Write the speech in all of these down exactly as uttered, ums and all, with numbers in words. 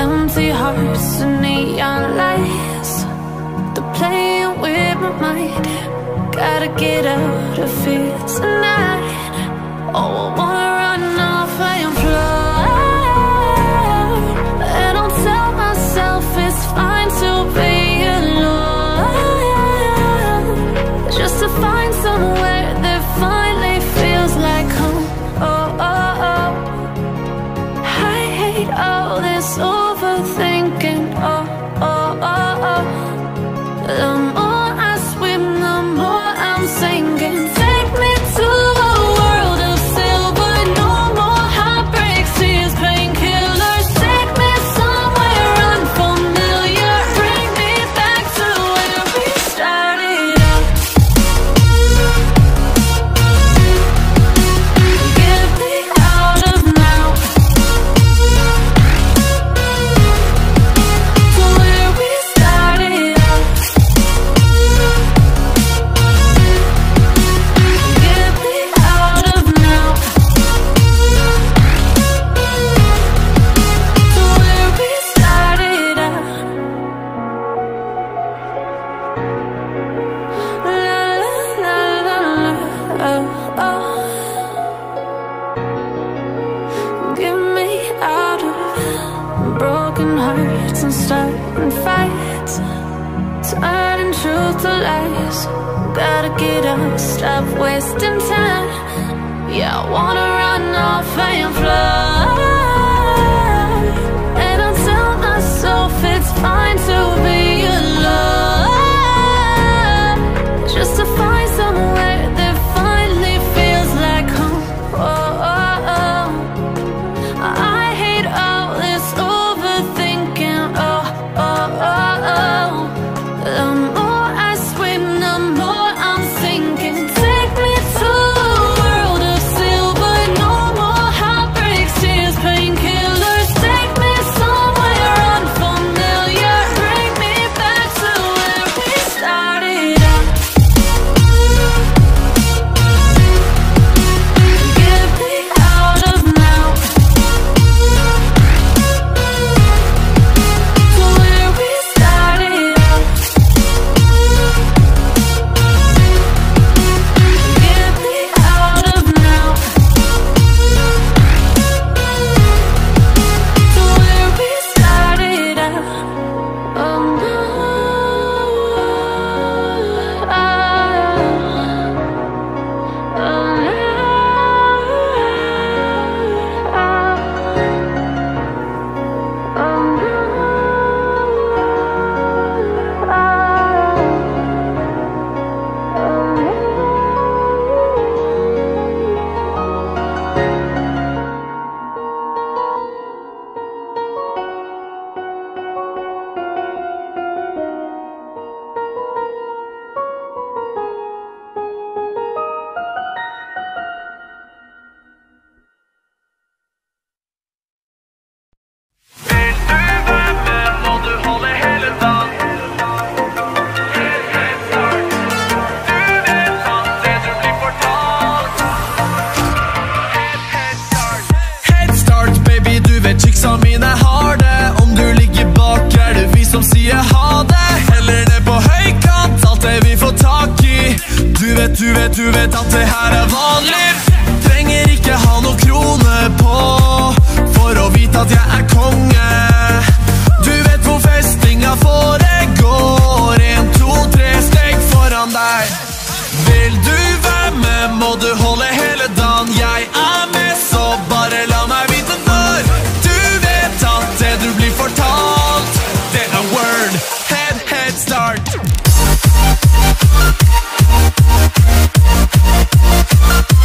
empty hearts and neon lights, they're playing with my mind. Gotta get out of here tonight. Oh, I wanna run off and fly, and I'll tell myself it's fine to be alone, just to find somewhere that finally feels like home. Oh, oh, oh. I hate all this overthinking. Oh, oh, oh, oh. The more I swim, the more I'm sinking. Take me to a world of silver. No more heartbreaks, tears, painkillers. Take me somewhere unfamiliar. Bring me back to where we started out. Get me out of now, to where we started out. Get me out of now, to where we started out. La la la la la, oh, oh. Get me out of broken hearts and starting fights, turning truth to lies. Gotta get up, stop wasting time. Yeah, I wanna run off and fly, and I'll tell myself it's fine to be alone, just to find somewhere that finally feels like home. Oh, oh, oh. I hate all this overthinking. Oh, oh, oh, oh. The more I swim, the more I'm sinking. Take me to a world of silver. No more heartbreaks, tears, painkillers. Take me somewhere unfamiliar. Bring me back to where we started out. Get me out of now, to where we started out. Get me out of now, to where we started out. Oh no, oh, oh no, oh no, Vil du være med, må du holde hele dagen. Helt, helt start. Du vet at det du blir fortalt. Helt, helt start. Head start, baby, du vet chicksa mine har det. Om du ligger bak, er det vi som sier ha det. Heller ned på høykant, alt det vi får tak i. Du vet, du vet, du vet at det her er vanlig. Trenger ikke ha noe krone på for å vite at jeg er konge. Du vet hvor festinga foregår. En, to, tre steg foran deg. Vil du være med, må du holde hele dagen. Jeg er med, så bare la meg vite når. Du vet at det du blir fortalt, det er word. Head, head start.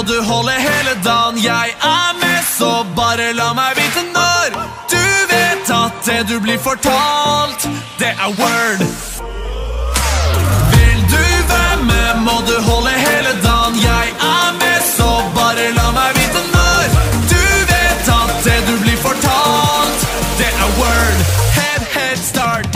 du holde hele dagen. Jeg er med, så bare la meg vite når. Du vet at det du blir fortalt, det er word. Vil du være med, må du holde hele dagen. Jeg er med, så bare la meg vite når. Du vet at det du blir fortalt, det er word. Head, head start.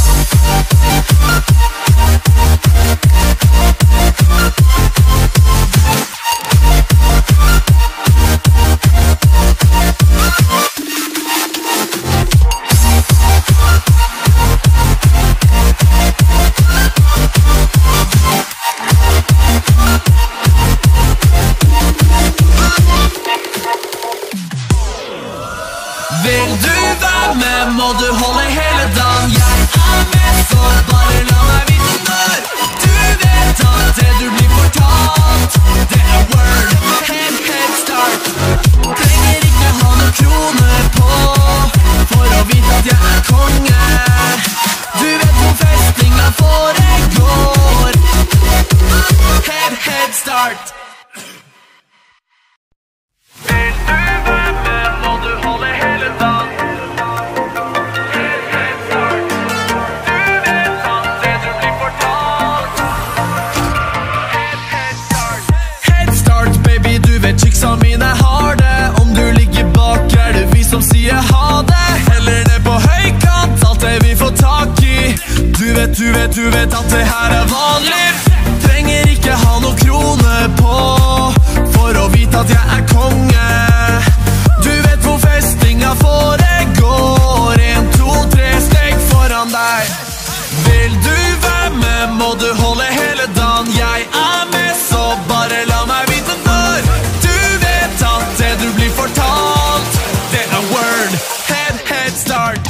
Vil du være med, må du holde hele dagen. Jeg er med, så bare la meg vite når. Du vet at det du blir fortalt, det er word. Head, head start. Trenger ikke ha noen kroner på for å vite at jeg er konge. Du vet hvor festinga foregår. Head, head start. Vil du være med, må du holde hele dagen. Head, head start. Du vet at det du blir fortalt. Head, head start. Head start, baby, du vet chicksa mine har det. Om du ligger bak, er det vi som sier ha det. Heller det på høykant, alt det vi får tak i. Du vet, du vet, du vet at det her er vanlig. Trenger ikke ha noen kroner på for å vite at jeg er konge. Du vet hvor festinga foregår. En, to, tre steg foran deg. Vil du være med, må du holde hele dagen. Jeg er med, så bare la meg vite når. Du vet at det du blir fortalt, det er word. Head, head start.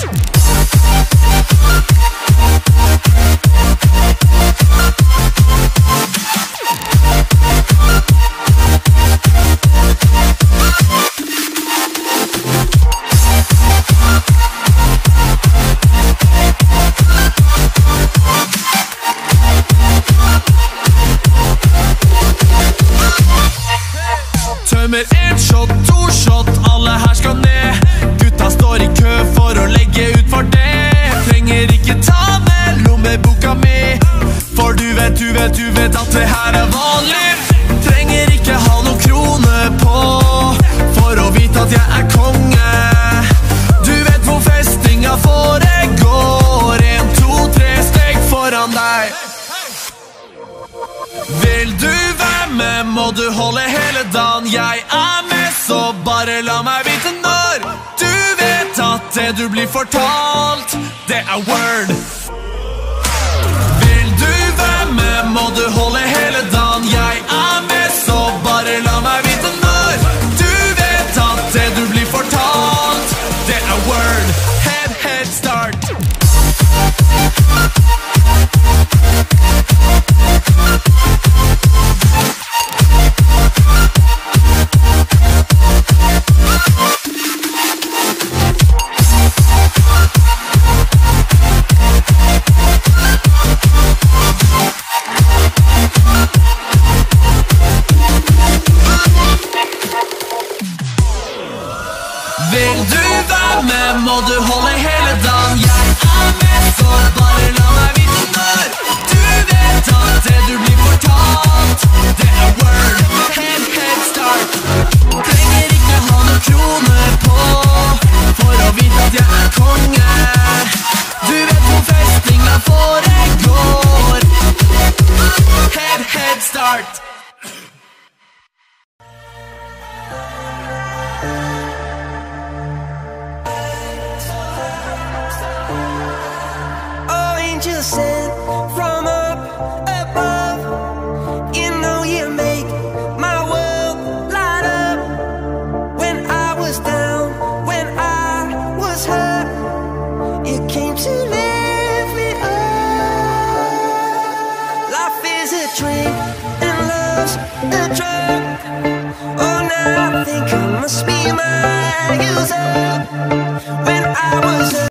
Tømmer en shot, to shot, alle her skal ned. Gutta står i kø for å legge ut for det. Trenger ikke ta med lommeboka mi, for du vet, du vet, du vet at det her er vanlig. Trenger ikke ha noen kroner på for å vite at jeg er konge. Du vet hvor festinga foregår. En, to, tre steg foran deg. Vil du være med, må du holde hele dagen. Jeg er med, så bare la meg vite når. Du vet at det du blir fortalt, det er word. Vil du være med, må du holde hele dagen. Jeg er med, så bare la meg vite når. Du vet at det du blir fortalt, det er word. Head, head start. Vil du være med, må du holde hele dagen. Jeg er med, så bare la meg vite når. Du vet at det du blir fortalt, det er word. Head, head start. Trenger ikke ha noen kroner på for å vite at jeg er konge. Du vet hvor festinga foregår. Head, head start. Angels sent from up above. You know you make my world light up. When I was down, when I was hurt, you came to lift me up. Life is a drink and love's a drug. Oh, now I think I must be my user. When I was